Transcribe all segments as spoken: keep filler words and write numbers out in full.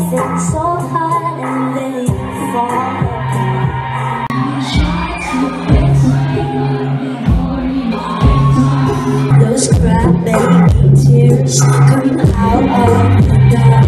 everything's so hot and then you fall apart. Those crybaby tears coming out of the dark.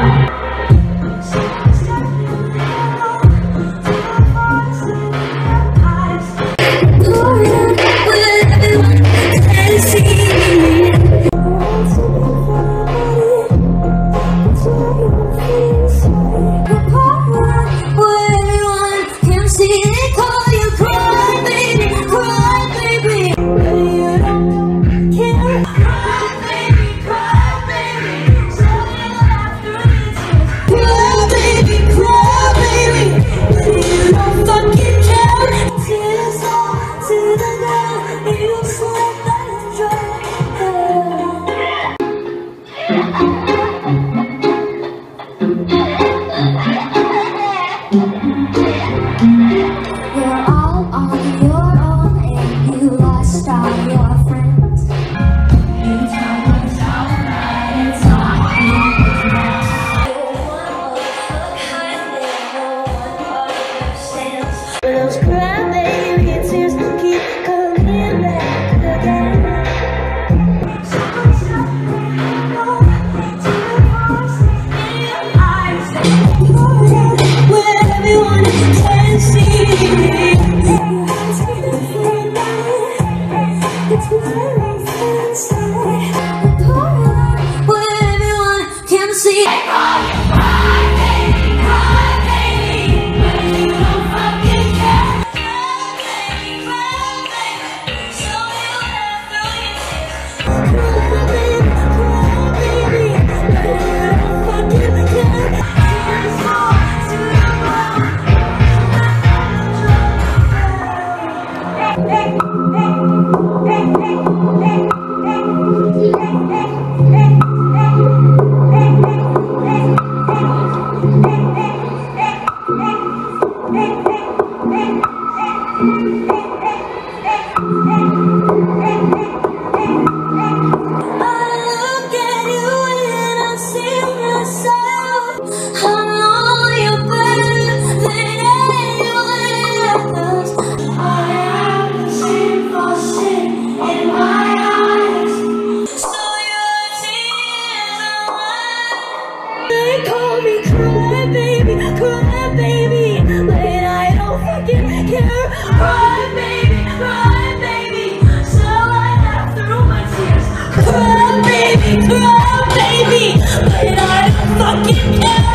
You're all on your own and you lost all your friends. You tell me it's alright, it's alright. No one understands. Those crybaby tears keep coming back again. Where everyone can see. It's very inside the corner where everyone can see. I call you cry baby, cry baby, but you don't fucking care. Cry baby, cry baby, show me what I throw your tears. Cry baby, cry baby, but you don't fucking care. Tears fall to the ground. They call me cry baby, cry baby, but I don't fucking care. Cry baby, cry baby, so I laugh through my tears. Cry baby, cry baby, but I don't fucking care.